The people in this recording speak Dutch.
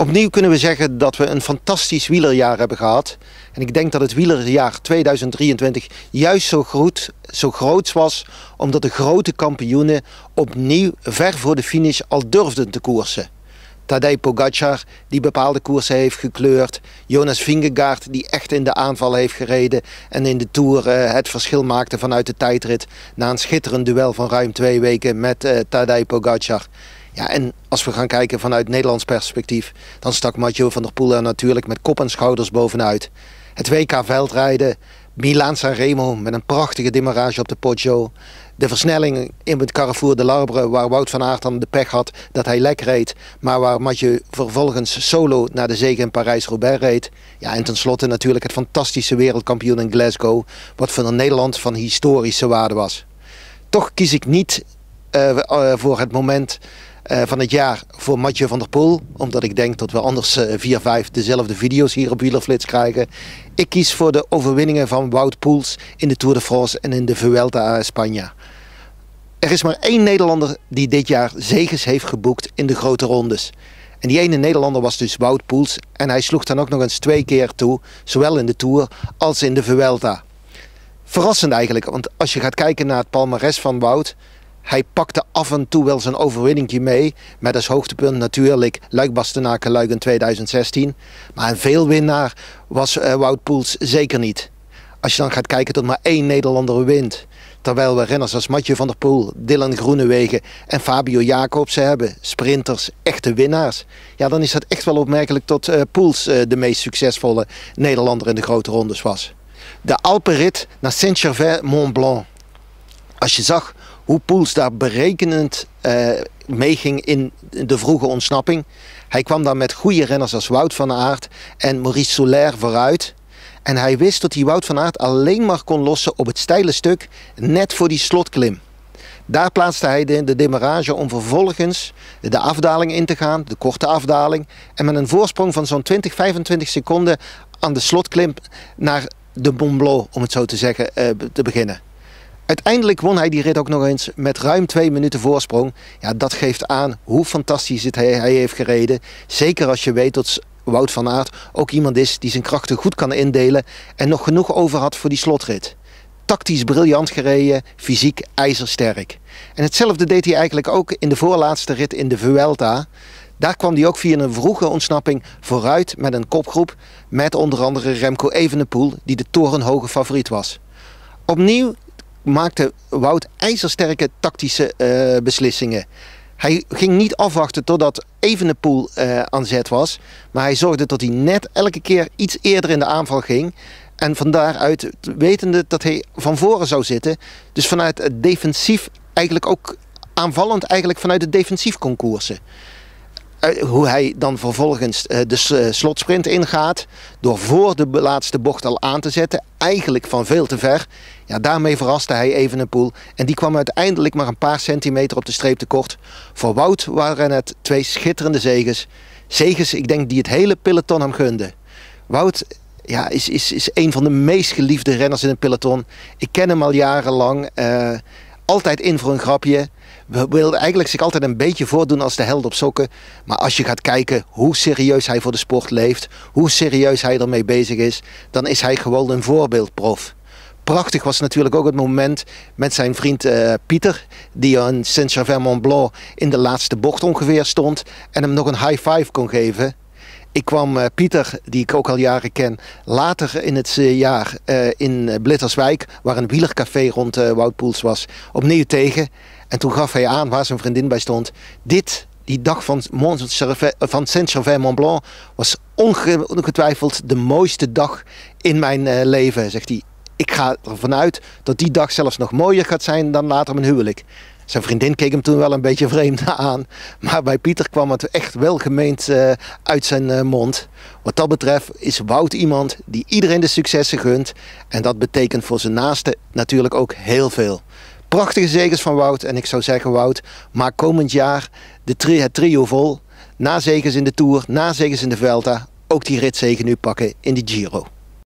Opnieuw kunnen we zeggen dat we een fantastisch wielerjaar hebben gehad. En ik denk dat het wielerjaar 2023 juist zo groot was, omdat de grote kampioenen opnieuw ver voor de finish al durfden te koersen. Tadej Pogačar, die bepaalde koersen heeft gekleurd. Jonas Vingegaard, die echt in de aanval heeft gereden en in de Tour het verschil maakte vanuit de tijdrit na een schitterend duel van ruim 2 weken met Tadej Pogačar. Ja, en als we gaan kijken vanuit Nederlands perspectief, dan stak Mathieu van der Poel er natuurlijk met kop en schouders bovenuit. Het WK veldrijden, Milaan-San Remo met een prachtige demarrage op de Poggio. De versnelling in het Carrefour de l'Arbre, waar Wout van Aert dan de pech had dat hij lek reed, maar waar Mathieu vervolgens solo naar de zege in Parijs-Roubaix reed. Ja, en tenslotte natuurlijk het fantastische wereldkampioen in Glasgow, wat voor Nederland van historische waarde was. Toch kies ik niet voor het moment van het jaar voor Mathieu van der Poel, omdat ik denk dat we anders 4, 5 dezelfde video's hier op Wielerflits krijgen. Ik kies voor de overwinningen van Wout Poels in de Tour de France en in de Vuelta a España. Er is maar 1 Nederlander die dit jaar zeges heeft geboekt in de grote rondes. En die ene Nederlander was dus Wout Poels en hij sloeg dan ook nog eens 2 keer toe, zowel in de Tour als in de Vuelta. Verrassend eigenlijk, want als je gaat kijken naar het palmares van Wout, hij pakte af en toe wel zijn overwinningje mee, met als hoogtepunt natuurlijk Luik-Bastenaken-Luik in 2016. Maar een veelwinnaar was Wout Poels zeker niet. Als je dan gaat kijken tot maar 1 Nederlander wint, terwijl we renners als Mathieu van der Poel, Dylan Groenewegen en Fabio Jacobsen hebben, sprinters, echte winnaars. Ja, dan is dat echt wel opmerkelijk dat Poels de meest succesvolle Nederlander in de grote rondes was. De Alpenrit naar Saint-Gervais-Mont-Blanc. Als je zag hoe Poels daar berekenend meeging in de vroege ontsnapping. Hij kwam daar met goede renners als Wout van Aert en Maurice Soler vooruit. En hij wist dat hij Wout van Aert alleen maar kon lossen op het steile stuk, net voor die slotklim. Daar plaatste hij de demarrage om vervolgens de afdaling in te gaan, de korte afdaling. En met een voorsprong van zo'n 20, 25 seconden aan de slotklim naar de Mont Blanc, om het zo te zeggen, te beginnen. Uiteindelijk won hij die rit ook nog eens met ruim 2 minuten voorsprong. Ja, dat geeft aan hoe fantastisch hij heeft gereden. Zeker als je weet dat Wout van Aert ook iemand is die zijn krachten goed kan indelen en nog genoeg over had voor die slotrit. Tactisch briljant gereden, fysiek ijzersterk. En hetzelfde deed hij eigenlijk ook in de voorlaatste rit in de Vuelta. Daar kwam hij ook via een vroege ontsnapping vooruit met een kopgroep met onder andere Remco Evenepoel, die de torenhoge favoriet was. Opnieuw maakte Wout ijzersterke tactische beslissingen. Hij ging niet afwachten totdat Evenepoel aan zet was, maar hij zorgde dat hij net elke keer iets eerder in de aanval ging. En van daaruit wetende dat hij van voren zou zitten, dus vanuit het defensief eigenlijk ook aanvallend eigenlijk vanuit het defensief kon koersen. Hoe hij dan vervolgens de slotsprint ingaat, door voor de laatste bocht al aan te zetten, eigenlijk van veel te ver. Ja, daarmee verraste hij Evenepoel en die kwam uiteindelijk maar een paar centimeter op de streep tekort. Voor Wout waren het 2 schitterende zeges. Zeges, ik denk, die het hele peloton hem gunde. Wout is een van de meest geliefde renners in het peloton. Ik ken hem al jarenlang. Altijd in voor een grapje. We wilden eigenlijk zich altijd een beetje voordoen als de held op sokken. Maar als je gaat kijken hoe serieus hij voor de sport leeft, hoe serieus hij ermee bezig is, dan is hij gewoon een voorbeeldprof. Prachtig was natuurlijk ook het moment met zijn vriend Pieter, die aan Saint-Gervais-Mont-Blanc in de laatste bocht ongeveer stond en hem nog een high five kon geven. Ik kwam Pieter, die ik ook al jaren ken, later in het jaar in Blitterswijk, waar een wielercafé rond Wout Poels was, opnieuw tegen. En toen gaf hij aan waar zijn vriendin bij stond. Die dag van Saint-Gervais-Mont-Blanc was ongetwijfeld de mooiste dag in mijn leven, zegt hij. Ik ga ervan uit dat die dag zelfs nog mooier gaat zijn dan later mijn huwelijk. Zijn vriendin keek hem toen wel een beetje vreemd aan. Maar bij Pieter kwam het echt wel gemeend uit zijn mond. Wat dat betreft is Wout iemand die iedereen de successen gunt. En dat betekent voor zijn naasten natuurlijk ook heel veel. Prachtige zeges van Wout. En ik zou zeggen, Wout, maak komend jaar het trio vol. Na zeges in de Tour, na zeges in de Vuelta. Ook die ritzege nu pakken in de Giro.